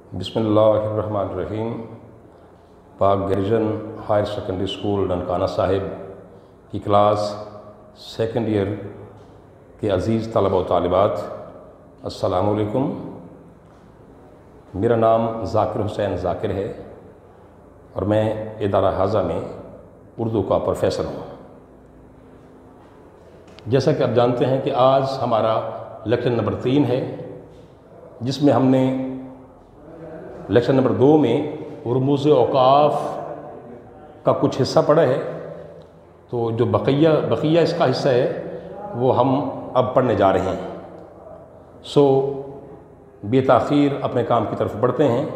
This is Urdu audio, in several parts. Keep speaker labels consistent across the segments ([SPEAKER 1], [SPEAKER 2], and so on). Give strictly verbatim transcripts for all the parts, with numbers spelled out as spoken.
[SPEAKER 1] بسم اللہ الرحمن الرحیم۔ Pak Grecian higher secondary school Nankana Sahib کی کلاس سیکنڈ ایئر کے عزیز طلبہ و طالبات، السلام علیکم۔ میرا نام ذاکر حسین ذاکر ہے اور میں ادارہ حاضہ میں اردو کا پروفیسر ہوں۔ جیسا کہ آپ جانتے ہیں کہ آج ہمارا لیکچر نمبر تین ہے، جس میں ہم نے لیکچر نمبر دو میں رموز اوقاف کا کچھ حصہ پڑھا ہے، تو جو بقیہ بقیہ اس کا حصہ ہے وہ ہم اب پڑھنے جا رہے ہیں۔ سو بے تاخیر اپنے کام کی طرف بڑھتے ہیں۔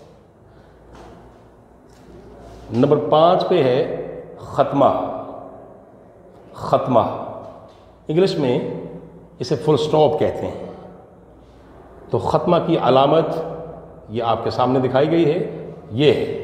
[SPEAKER 1] نمبر پانچ پہ ہے ختمہ۔ ختمہ انگلش میں اسے فل سٹاپ کہتے ہیں۔ تو ختمہ کی علامت یہ آپ کے سامنے دکھائی گئی ہے، یہ ہے،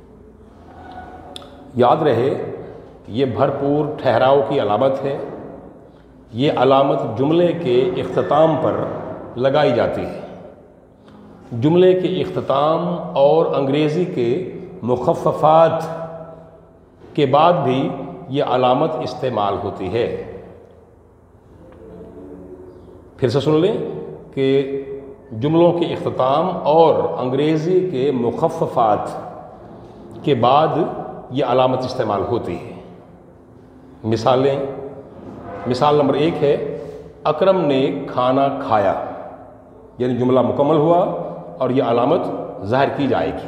[SPEAKER 1] یاد رہے یہ بھرپور ٹھہراؤ کی علامت ہے۔ یہ علامت جملے کے اختتام پر لگائی جاتی ہے۔ جملے کے اختتام اور انگریزی کے مخففات کے بعد بھی یہ علامت استعمال ہوتی ہے۔ پھر سے سن لیں کہ جملوں کے اختتام اور انگریزی کے مخففات کے بعد یہ علامت استعمال ہوتی ہے۔ مثالیں، مثال نمبر ایک ہے اکرم نے کھانا کھایا، یعنی جملہ مکمل ہوا اور یہ علامت ظاہر کی جائے گی۔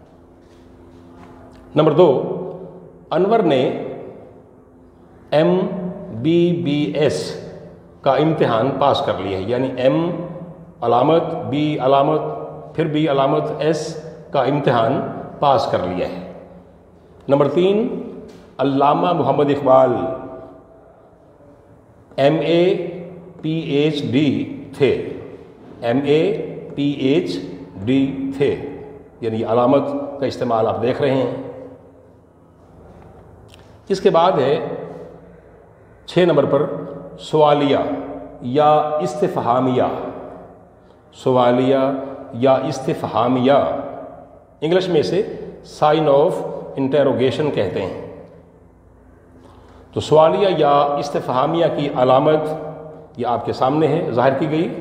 [SPEAKER 1] نمبر دو، انور نے ایم بی بی ایس کا امتحان پاس کر لیا ہے، یعنی ایم علامت، بی علامت، پھر بی علامت، ایس کا امتحان پاس کر لیا ہے۔ نمبر تین، Allama Muhammad Iqbal M A P H D تھے، M A P H D تھے، یعنی علامت کا استعمال آپ دیکھ رہے ہیں۔ اس کے بعد ہے چھ نمبر پر سوالیہ یا استفہامیہ۔ سوالیہ یا استفہامیہ انگلش میں اسے سائن آف انٹیروگیشن کہتے ہیں۔ تو سوالیہ یا استفہامیہ کی علامت یہ آپ کے سامنے ہے، ظاہر کی گئی۔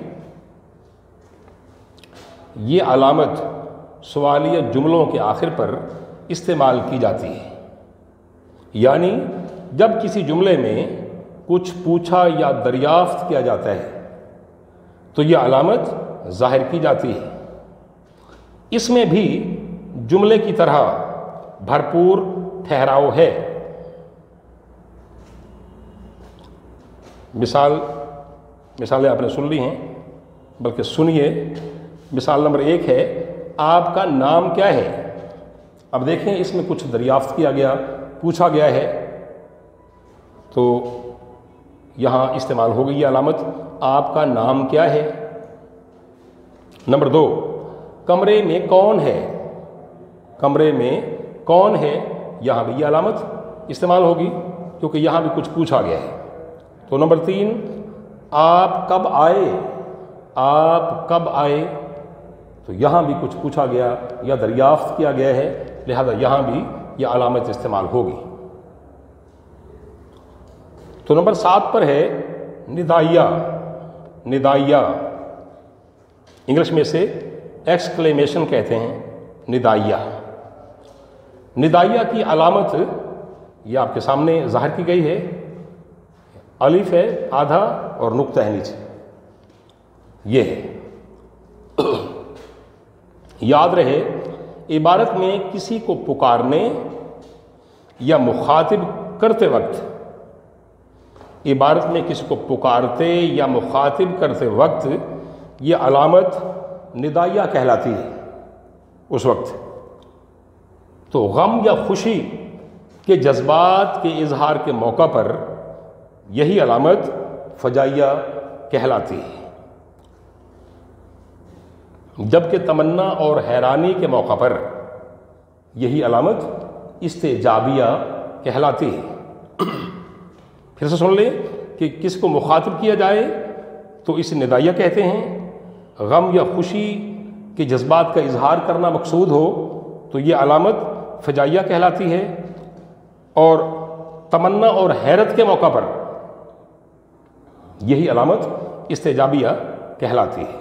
[SPEAKER 1] یہ علامت سوالیہ جملوں کے آخر پر استعمال کی جاتی ہے، یعنی جب کسی جملے میں کچھ پوچھا یا دریافت کیا جاتا ہے تو یہ علامت ظاہر کی جاتی ہے۔ اس میں بھی جملے کی طرح بھرپور ٹھہراؤ ہے۔ مثال مثالیں آپ نے سن لی ہیں، بلکہ سنیے۔ مثال نمبر ایک ہے آپ کا نام کیا ہے۔ اب دیکھیں اس میں کچھ دریافت کیا گیا، پوچھا گیا ہے، تو یہاں استعمال ہو گئی یہ علامت، آپ کا نام کیا ہے۔ نمبر دو، کمرے میں کون ہے۔ کمرے میں کون ہے، یہاں بھی یہ علامت استعمال ہوگی کیونکہ یہاں بھی کچھ پوچھا گیا ہے۔ تو نمبر تین، آپ کب آئے۔ آپ کب آئے، تو یہاں بھی کچھ پوچھا گیا یا دریافت کیا گیا ہے، لہذا یہاں بھی یہ علامت استعمال ہوگی۔ تو نمبر سات پر ہے ندائیہ۔ ندائیہ انگلش میں سے ایکسکلیمیشن کہتے ہیں، ندائیہ۔ ندائیہ کی علامت یہ آپ کے سامنے ظاہر کی گئی ہے، الف ہے آدھا اور نقطہ ہے نیچے، یہ ہے۔ یاد رہے عبارت میں کسی کو پکارنے یا مخاطب کرتے وقت عبارت میں کسی کو پکارتے یا مخاطب کرتے وقت یہ علامت ندائیہ کہلاتی ہے اس وقت۔ تو غم یا خوشی کے جذبات کے اظہار کے موقع پر یہی علامت فجائیہ کہلاتی ہے، جبکہ تمنا اور حیرانی کے موقع پر یہی علامت استجابیہ کہلاتی ہے۔ پھر سے سن لیں کہ کس کو مخاطب کیا جائے تو اسے ندائیہ کہتے ہیں، غم یا خوشی کہ جذبات کا اظہار کرنا مقصود ہو تو یہ علامت فجائیہ کہلاتی ہے، اور تمنا اور حیرت کے موقع پر یہی علامت استجابیہ کہلاتی ہے۔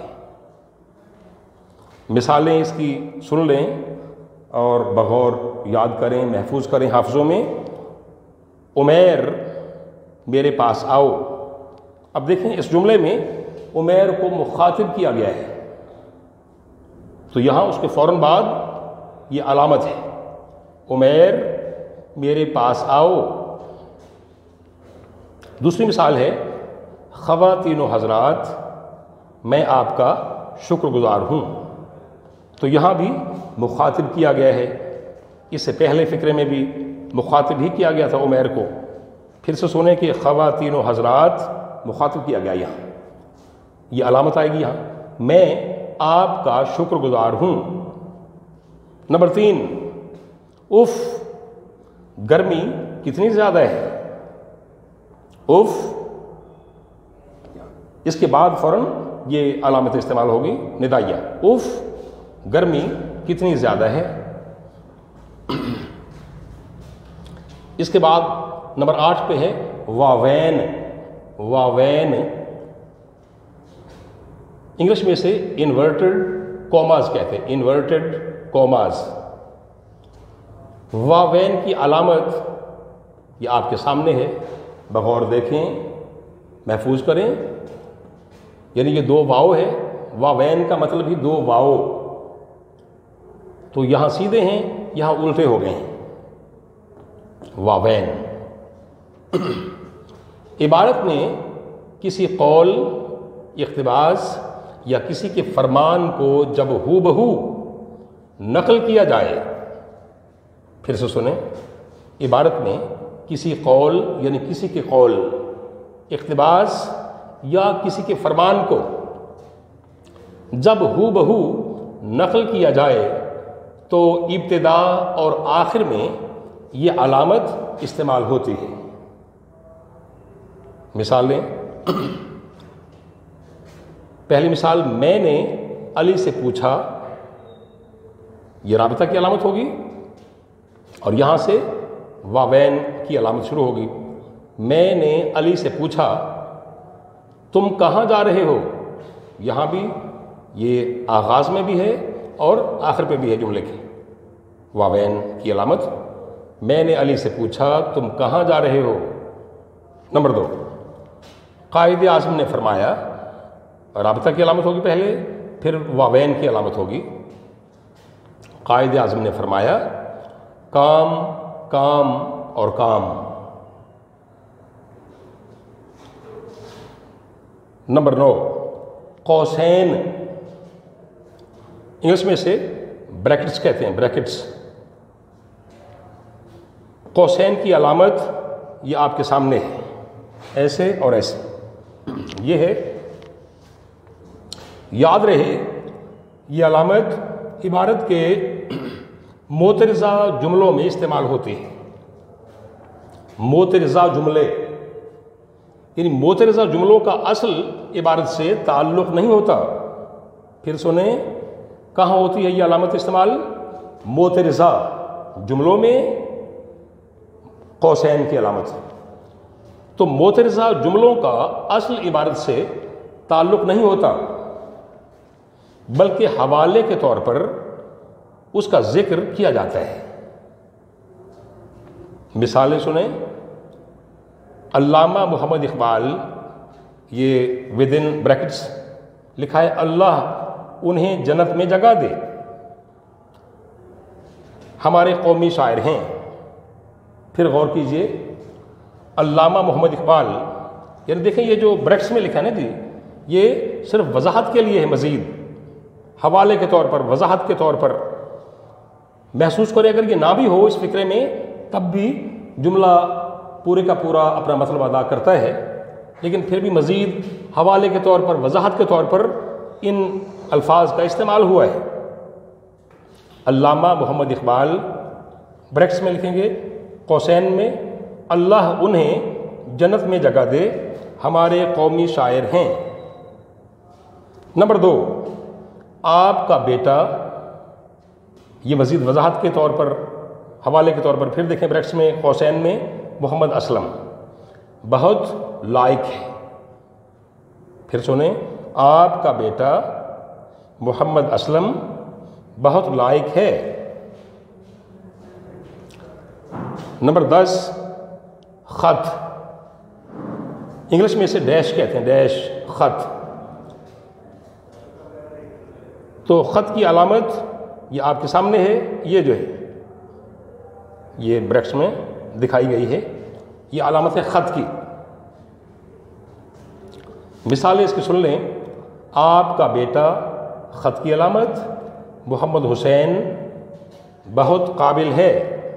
[SPEAKER 1] مثالیں اس کی سن لیں اور بغور یاد کریں، محفوظ کریں حافظوں میں۔ عمیر میرے پاس آؤ۔ اب دیکھیں اس جملے میں عمیر کو مخاطب کیا گیا ہے، تو یہاں اس کے فوراً بعد یہ علامت ہے، عمیر میرے پاس آؤ۔ دوسری مثال ہے، خواتین و حضرات میں آپ کا شکر گزار ہوں، تو یہاں بھی مخاطب کیا گیا ہے۔ اس سے پہلے فقرے میں بھی مخاطب ہی کیا گیا تھا عمیر کو، پھر سے سنیں کہ خواتین و حضرات مخاطب کیا گیا یہاں، یہ علامت آئے گی یہاں، میں آپ کا شکر گزار ہوں۔ نمبر تین، اف گرمی کتنی زیادہ ہے۔ اف، اس کے بعد فوراً یہ علامت استعمال ہوگی ندائیہ، اف گرمی کتنی زیادہ ہے۔ اس کے بعد نمبر آٹھ پہ ہے واوین۔ واوین انگلش میں سے انورٹڈ کوماز کہتے ہیں، انورٹڈ کوماز۔ واوین کی علامت یہ آپ کے سامنے ہے، بغور دیکھیں، محفوظ کریں۔ یعنی یہ دو واؤ ہے، واوین کا مطلب ہی دو واؤ، تو یہاں سیدھے ہیں، یہاں الٹے ہو گئے ہیں، واوین۔ عبارت میں کسی قول، اقتباس یا کسی کے فرمان کو جب ہو بہو نقل کیا جائے، پھر سے سنیں، عبارت میں کسی قول یعنی کسی کے قول، اقتباس یا کسی کے فرمان کو جب ہو بہو نقل کیا جائے تو ابتدا اور آخر میں یہ علامت استعمال ہوتی ہے۔ مثال لیں، پہلی مثال، میں نے علی سے پوچھا، یہ رابطہ کی علامت ہوگی، اور یہاں سے واوین کی علامت شروع ہوگی۔ میں نے علی سے پوچھا تم کہاں جا رہے ہو، یہاں بھی یہ آغاز میں بھی ہے اور آخر پہ بھی ہے جملے کی، واوین کی علامت۔ میں نے علی سے پوچھا تم کہاں جا رہے ہو۔ نمبر دو، قائد اعظم نے فرمایا، رابطہ کی علامت ہوگی پہلے، پھر واوین کی علامت ہوگی۔ قائد اعظم نے فرمایا، کام کام اور کام۔ نمبر نو، قوسین انگلش میں سے بریکٹس کہتے ہیں، بریکٹس۔ قوسین کی علامت یہ آپ کے سامنے ہے، ایسے اور ایسے، یہ ہے، یاد رہے یہ علامت عبارت کے معترضہ جملوں میں استعمال ہوتی ہے۔ معترضہ جملے یعنی معترضہ جملوں کا اصل عبارت سے تعلق نہیں ہوتا۔ پھر سنیں کہاں ہوتی ہے یہ علامت استعمال، معترضہ جملوں میں قوسین کی علامت۔ تو معترضہ جملوں کا اصل عبارت سے تعلق نہیں ہوتا، بلکہ حوالے کے طور پر اس کا ذکر کیا جاتا ہے۔ مثالیں سنیں، علامہ محمد اقبال، یہ ود ان بریکٹس لکھا ہے، اللہ انہیں جنت میں جگہ دے، ہمارے قومی شاعر ہیں۔ پھر غور کیجئے، علامہ محمد اقبال، یعنی دیکھیں یہ جو بریکٹس میں لکھا ہے نا جی، یہ صرف وضاحت کے لیے ہے، مزید حوالے کے طور پر، وضاحت کے طور پر محسوس کرے۔ اگر یہ نہ بھی ہو اس فقرے میں تب بھی جملہ پورے کا پورا اپنا مطلب ادا کرتا ہے، لیکن پھر بھی مزید حوالے کے طور پر، وضاحت کے طور پر ان الفاظ کا استعمال ہوا ہے۔ علامہ محمد اقبال بریکٹس میں لکھیں گے، قوسین میں، اللہ انہیں جنت میں جگہ دے، ہمارے قومی شاعر ہیں۔ نمبر دو، آپ کا بیٹا، یہ مزید وضاحت کے طور پر، حوالے کے طور پر پھر دیکھیں بریکٹس میں قوسین میں، محمد اسلم بہت لائق ہے. پھر سنیں، آپ کا بیٹا محمد اسلم بہت لائق ہے. نمبر دس، خط. انگلش میں اسے ڈیش کہتے ہیں، ڈیش، خط. تو خط کی علامت یہ آپ کے سامنے ہے، یہ جو ہے یہ بریکٹس میں دکھائی گئی ہے، یہ علامت ہے خط کی. مثالیں اس کی سن لیں. آپ کا بیٹا، خط کی علامت محمد حسین بہت قابل ہے.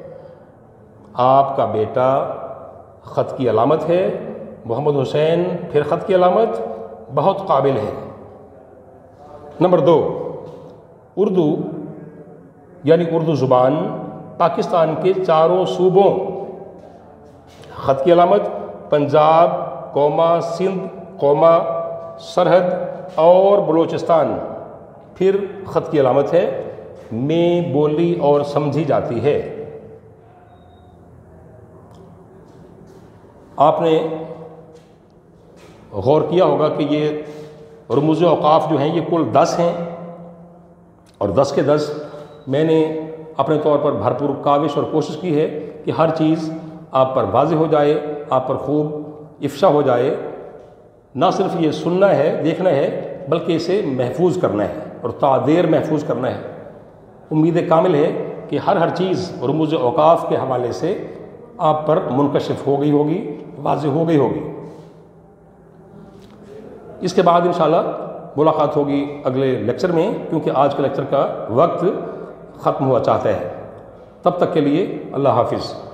[SPEAKER 1] آپ کا بیٹا، خط کی علامت ہے محمد حسین، پھر خط کی علامت بہت قابل ہے. نمبر دو، اردو یعنی اردو زبان پاکستان کے چاروں صوبوں، خط کی علامت پنجاب، قوما، سندھ، قوما، سرحد اور بلوچستان، پھر خط کی علامت ہے میں بولی اور سمجھی جاتی ہے. آپ نے غور کیا ہوگا کہ یہ رموز اوقاف جو ہیں یہ کل دس ہیں، اور دس کے دس میں نے اپنے طور پر بھرپور کاوش اور کوشش کی ہے کہ ہر چیز آپ پر واضح ہو جائے، آپ پر خوب افشا ہو جائے. نہ صرف یہ سننا ہے، دیکھنا ہے، بلکہ اسے محفوظ کرنا ہے اور تعدیر محفوظ کرنا ہے. امید کامل ہے کہ ہر ہر چیز رموز اوقاف کے حوالے سے آپ پر منکشف ہو گئی ہوگی، واضح ہو گئی ہوگی. اس کے بعد انشاءاللہ ملاقات ہوگی اگلے لیکچر میں، کیونکہ آج کے لیکچر کا وقت ختم ہوا چاہتا ہے. تب تک کے لیے اللہ حافظ.